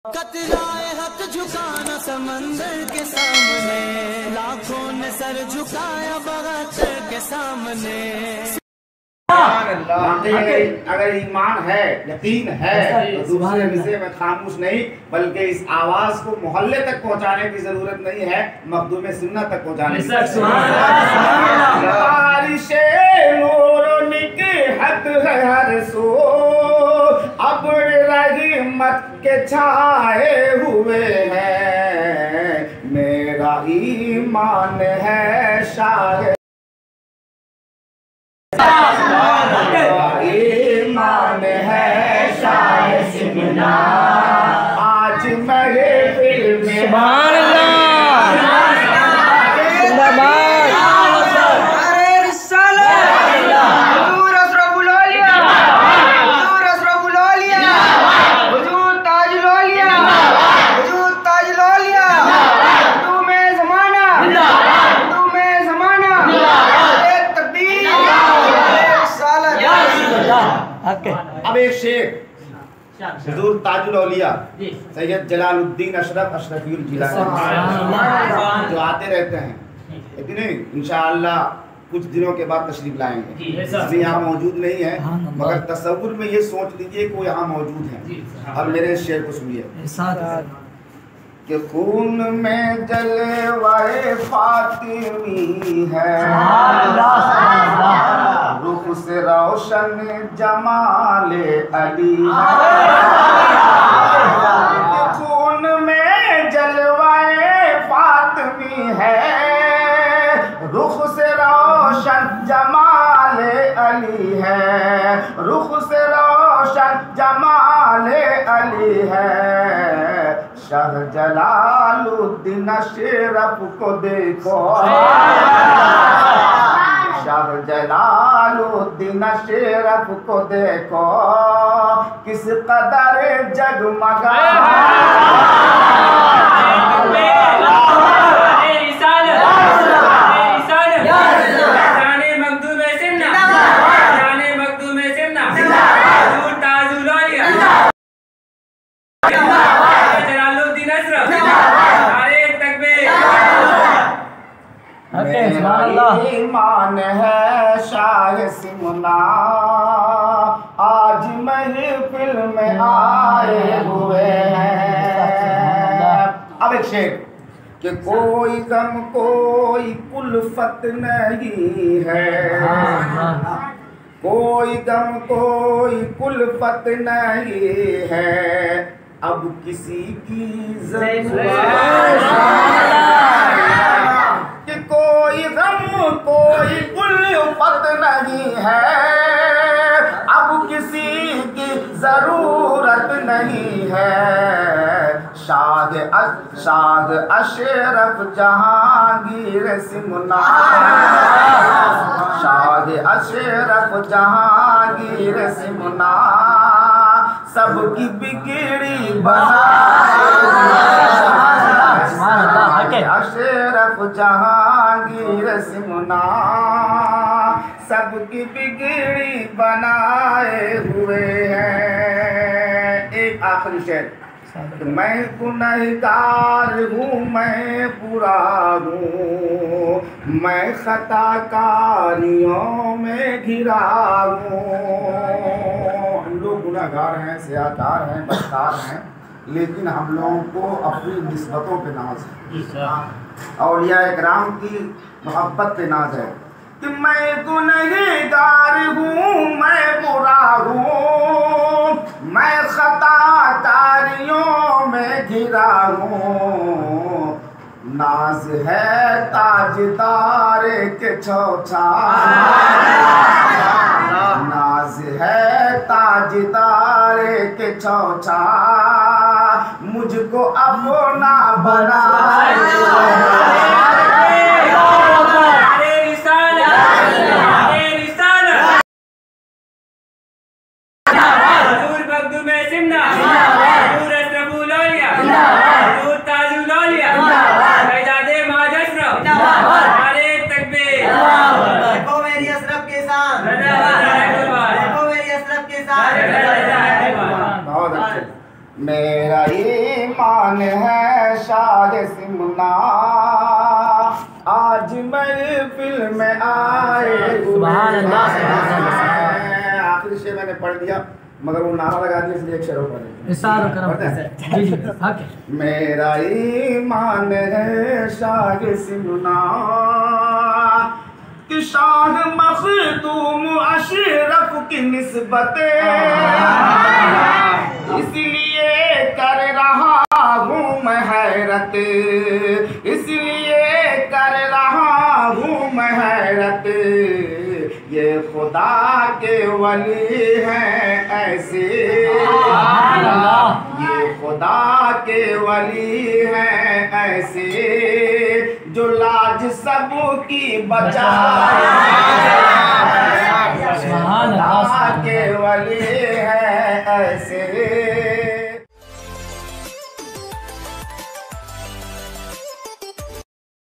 कतराए हक झुकाना समंदर के सामने, लाखों ने सर झुकाया बगतर के सामने। अगर ईमान है, यकीन है, तो दूसरे विषय में खामोश नहीं, बल्कि इस आवाज को मोहल्ले तक पहुंचाने की जरूरत नहीं है, मखदूम सुन्नत तक पहुंचाने की। बारिशे नूर निकहत है हर सो, अब रहमत के छाए हुए हैं, मेरा ईमान है शायद ईमान है शायद सिमना, आज महफिल में सुभान अल्लाह जिंदाबाद। अरे रिसालत हुजूर अशरफुल औलिया, हुजूर अशरफुल औलिया, हुजूर ताजुल औलिया, हुजूर ताजुल औलिया, तुम्हें ज़माना, तुम्हें ज़माना, एक तकबीर। अब एक शेख हुजूर ताजुल औलिया सैयद जलालुद्दीन अशरफ अशरफीउल जिलानी जो आते रहते हैं, लेकिन इंशाअल्लाह कुछ दिनों के बाद तशरीफ लाएंगे, इसलिए यहाँ मौजूद नहीं है, मगर तसव्वुर में ये सोच लीजिए कि वो यहाँ मौजूद हैं। अब मेरे शेर को सुनिए कि खून में जलवाए फातिमी है, रुख से रोशन जमाले अली है, खून में जलवाए फातिमी है, रुख से रोशन जमाले अली है, रुख से रोशन जमाले अली है। शाह जलालुद्दीन अशरफ को देखो, शाह जलालुद्दीन अशरफ को देखो, किस कदर जगमगा ईमान है शाह सिमना, आज महफिल में आए हुए हैं। अब एक शेर कि कोई गम कोई कुल्फत नहीं है, कोई गम कोई कुल्फत नहीं है, अब किसी की ज़रूरत कि कोई गम कोई कुल्फत नहीं है, अब किसी की जरूरत नहीं है। शाद अशरफ जहांगीर सिमना, शाद अशरफ जहांगीर सिमना, सबकी बिगड़ी अशरफ जहांगीर सिमना, सबकी बिगड़ी बनाए हुए हैं। एक आखिरी शेर, मैं गुनहगार हूँ, मैं बुरा हूँ, मैं खताकारियों में घिरा हूँ। हम लोग गुनहगार हैं, सियाकार हैं, बदकार हैं, लेकिन हम लोगों को अपनी निस्बतों पे नाज है, औलिया इकराम की मोहब्बत पे नाज है कि मैं गुनहगार हूँ, मैं बुरा हूँ, मैं खताकारियों में घिरा हूँ, नाज है ताजदार के छौछार, नाज है ताजदार के छौछार, मुझको अपना बनाए मेरा ईमान है शाह सिमना, आज महफिल में आए। सुभान अल्लाह। आखिरी शेर मैंने पढ़ दिया मगर वो नारा लगा दिया इसलिए एक शेर और पढ़ दिया। मेरा ईमान है शाह सिमना कि शाह मखदूम अशरफ की निस्बत, इसलिए कर रहा हूँ मैं हैरत, इसलिए कर रहा हूँ मैं हैरत। ये खुदा के वली हैं ऐसे, ये खुदा के वली हैं ऐसे, जो लाज सबकी बचाए। खुदा के वली हैं ऐसे,